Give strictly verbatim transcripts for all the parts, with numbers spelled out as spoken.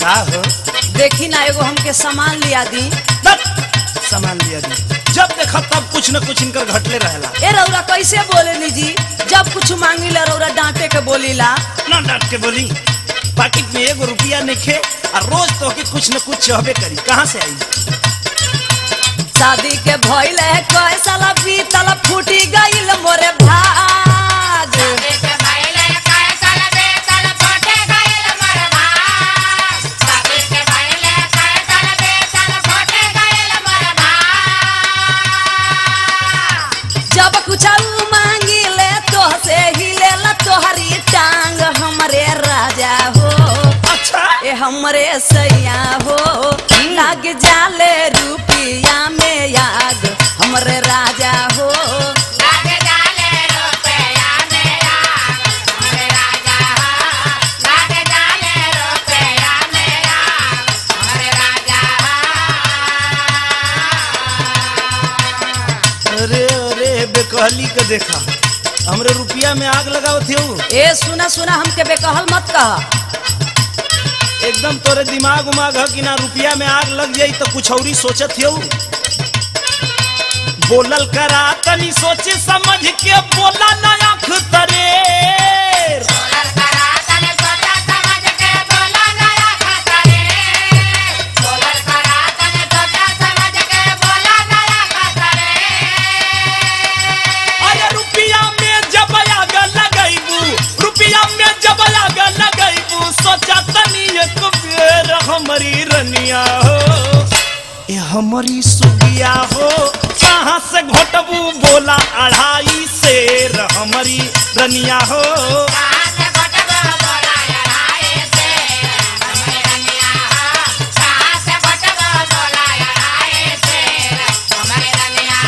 का हो? देखी ना एगो हमके सामान लिया दी। सामान लिया दी, जब देखा तब कुछ न कुछ इनकर घटले रहेला। ए रौरा कैसे बोले जी? जब कुछ मांगी ला रौरा डांटे के बोली ला। ना डांट के बोली, पाकिट में एगो रुपया नहीं और रोज तो के कुछ न कुछ चाहबे करी, कहाँ से आई? शादी के भइल है कई साल बीतल फूटी गइल मोरे भाग। जब कुछ मांगी ले तो से हिले ला तोहरी टांग हमरे राजा हो। अच्छा ए हमरे सैया हो, लाग जाले रुपिया में आग हमरे राजा हो। लाग जाले रुपया में आग हमरे राजा हो, लाग जाले रुपया में आग हमरे राजा हो। अरे अरे बेकहली के देखा, हमरे रुपया में आग लगाओ थे। ए सुना सुना हमके बेकहल मत कह। एकदम तोरे दिमाग उमाग है कि ना रुपया में आग लग जाई तो कुछ और ही सोचत हो। बोलल करा तनी सोचे समझ के बोला ना आँख तरे। बोलल करा तनी सोचा समझ के बोला ना आँख तरे। बोलल करा तनी सोचा समझ के बोला ना आँख तरे। अरे रुपया में जब आग लगाइबू, रुपया में जब आग लगाइबू, सोचा तनी एक बेर हमारी रनिया हो, ये हमारी सुगिया हो, कहाँ से घोटबू बोला अढ़ाई शेर हमारी रनिया हो। कहाँ से घोटबू बोला अढ़ाई शेर हमरे रनिया हो। कहाँ से घोटबू बोला अढ़ाई शेर हमरे रनिया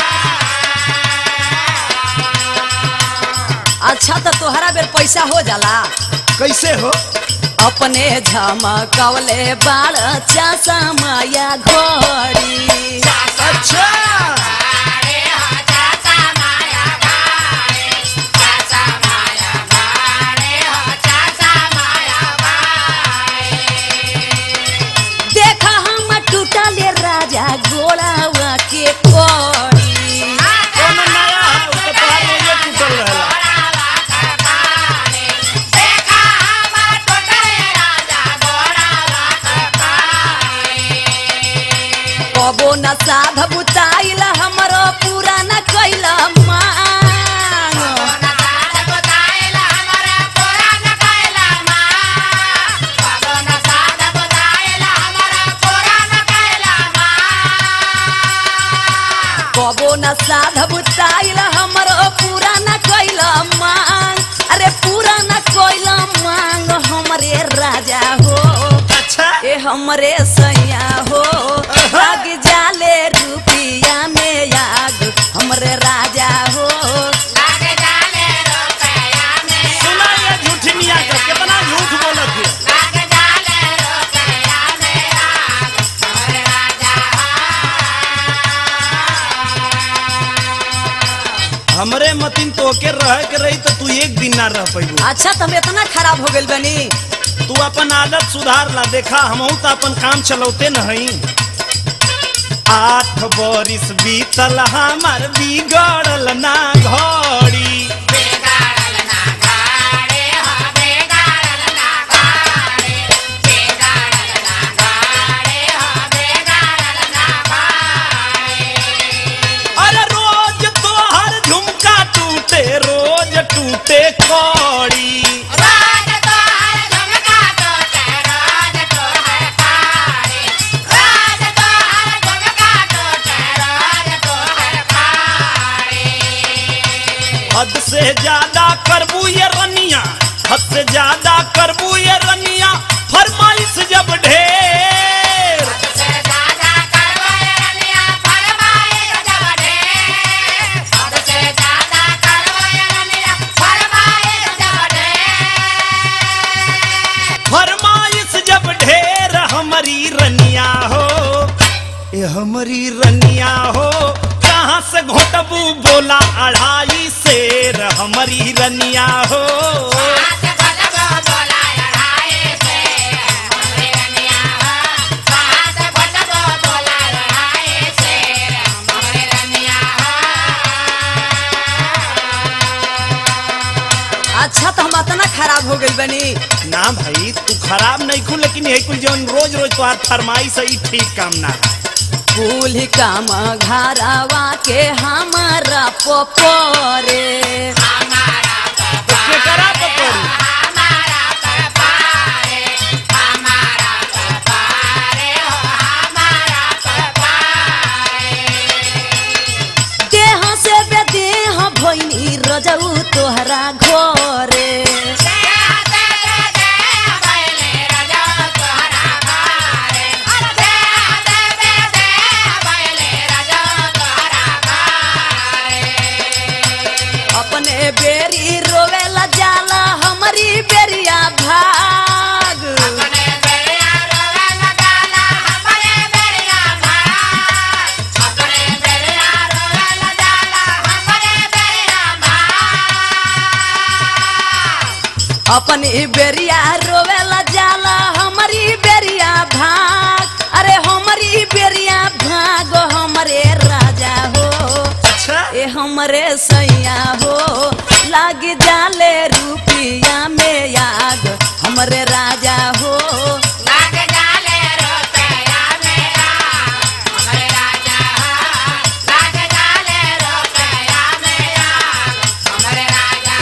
हो। अच्छा तो तोहरा बेर पैसा हो जाला? कैसे हो? अपने झमकवले बाल चासा माया घोड़ी। अच्छा अरे हो चाचा माया भाई, चाचा माया भाई, हो चाचा माया भाई। देखा हम टूटले राजा गोलावा के कोड़ी। कौन नया है उसके तोहार में ये टूटल रहेला। देखा हम टूटले राजा गोलावा के पानी। कबो न साध बुताइल हमरो पूरा न कैल मांग। कबो न साध बुताइल हमरा पूरा न कैल मांग। कबो न साध बुताइल हमरा पूरा न कैल मांग। कबो न साध बुताइल हमरो पूरा न कैल मांग। अरे पूरा न कैल मांग हमरे राजा हो। अच्छा ए हमरे सैया हो, लाग जाले रुपिया में आग हमरे राजा हो। लाग जाले रुपया में सुना ये झूठनिया का कितना झूठ बोलत है। लाग जाले रुपया में आग हमरे राजा हो। हमरे मतिन तोके रह के रही तो तू एक दिन ना रह पैबू। अच्छा तुम इतना खराब हो गइल बनी? तू अपन आदत सुधार ला, देखा हमहू तो अपन काम चलौते नहीं। आठ बरिस बीतल हमार बिगड़ल ना घड़ी। बेगाड़ल ना गाड़े हो, बेगाड़ल ना गाड़े। बेगाड़ल ना गाड़े हो, बेगाड़ल ना गाड़े। अरे रोज तोहर झुमका टूटे, रोज टूटे कौड़ी। राज तोहर झुमका टूटे, राज तोहर काड़ी। राज तोहर झुमका टूटे, राज तोहर काड़ी। हद से ज्यादा करबू ये रनिया, हद से ज्यादा करबू ये रनिया, फरमाइश जब ढेर। हद से ज्यादा करबो ये रनिया, फरमाइश जब ढेर। हद से ज्यादा करबो ये रनिया, फरमाइश जब ढेर। फरमाइश जब ढेर हमारी रनिया हो, ये हमारी रनिया हो, कहाँ से घोटबू बोला अढ़ाई शेर हमारी रनिया हो। कहाँ से घोटबू बोला अढ़ाई शेर हमरे रनिया अच्छा तो हम इतना खराब हो गई बनी। ना भाई तू खराब नहीं खू, लेकिन यही कुल जौन रोज रोज तुम्हार फरमाइश है ठीक काम ना है। कुल काम घरवा के हमारा पपोरे तो केकरा पपोरी? देह से बेदेह भइनी रजऊ तोहरा घरे। अपने बेरी रोवेला जाला हमारी बेरिया भाग। अपनी बेरिया रोवेला जाला हमारी बेरिया भाग। अरे हमारी बेरिया भाग हमारे राजा हो। अच्छा ए हमरे सैया हो लाग जाले रुपिया में याद हमरे राजा हो। लाग जाले रुपया मेरा हमरे राजा हो। लाग जाले रुपया मेरा हमरे राजा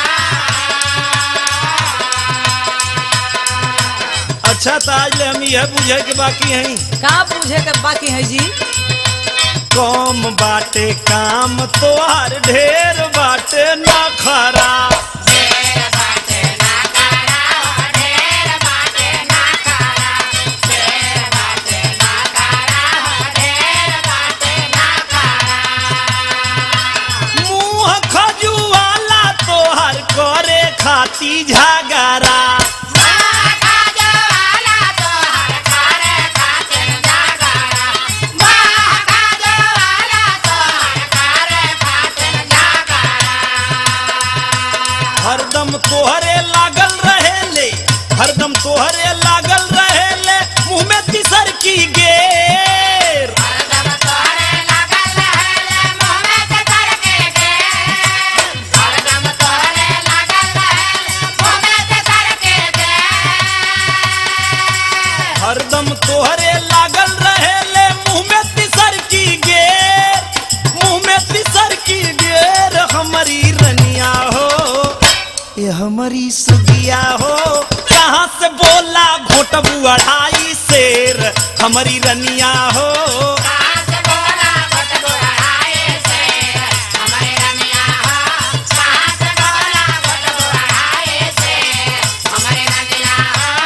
हो। अच्छा तो आज ले हम यह बुझे के बाकी हैं का पूछे के बाकी है जी? कम बाटे काम तोहार ढेर बाटे ना खरा। ढेर बाटे ना करा हो, ढेर बाटे ना करा। ढेर बाटे ना करा हो, ढेर बाटे ना करा। मुँह खजुआला तोहार करे खाती झगड़ा। हरदम तोहरे लागल रहेले, हरदम तोहरे लागल रहेले, मुँह में तिसर की गेर। हरदम तोहरे लागल रहेले, मुँह में तिसर की गेर। हरदम तोहरे लागल रहेले, मुँह में तिसर की गेर। हरदम तोहरे लागल रहेले, मुँह में तिसर की गेर। मुँह में तिसर की गेर हमारी रनिया हो, ये हमारी सुगिया हो। कहाँ से बोला घोटबू अढ़ाई शेर हमारी रनिया हो। कहाँ से बोला घोटबू अढ़ाई शेर हमारी रनिया हो। कहाँ से बोला घोटबू अढ़ाई शेर हमारी रनिया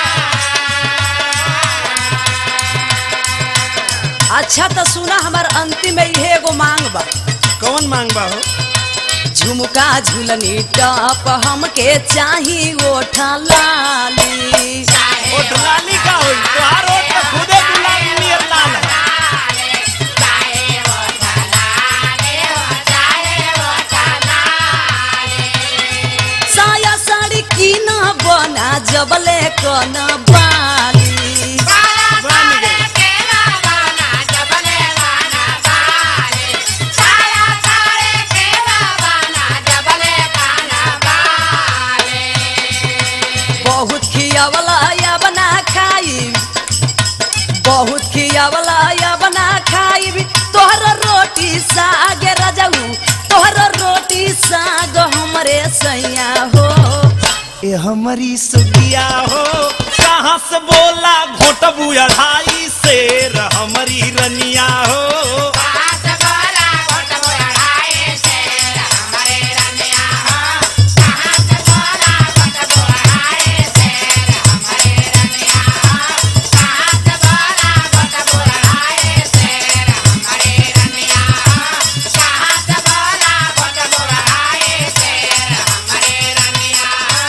हो। अच्छा तो सुना हमार अंतिम में यही एगो मांग बा। कौन मांगबा हो? झुमका झुलनी टप हमके चाही ओठा लाली। ओठ लाली का होई? तोहार ओठ तो खुदे गुलाबी नियर लाल है। चाहे वो चलाले हो, चाहे वो चलाले। साया साड़ी की न बना जबले कन बाली। बन गई। केला बना जबले बना बाले। साया साड़ी केला बना जबले बना बाले। बहुत खियावला या बना खाई, बहुत खियावला या बना खाई। तोहर रोटी साग रजऊ, तोहर रोटी साग हमरे सैया हो। ये हमारी सुगिया हो। कहाँ से बोला घोटबू अढ़ाई शेर हमारी रनिया हो। कहाँ से बोला घोटबू अढ़ाई शेर हमारी रनिया हो। कहाँ से बोला घोटबू अढ़ाई शेर हमारी रनिया हो। कहाँ से बोला घोटबू अढ़ाई शेर हमारी रनिया हो। कहाँ से बोला घोटबू अढ़ाई शेर हमारी रनिया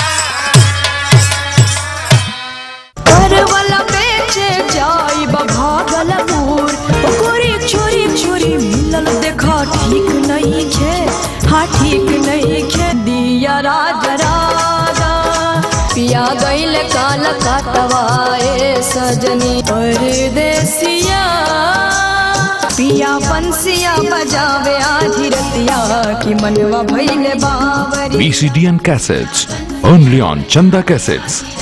हो। परवल बेचे जाई भागलपुर। ओकरी छोरी छोरी मिलल देखा ठीक नहीं खे। हाँ ठीक नहीं खे। दिया राज राजा पिया गईल काल काटवाए सजनी परदेसिया। पिया बंसिया बजावे आधी रतिया की मनवा भइले बावरी। B C D and Cassettes Only on Chanda Cassettes.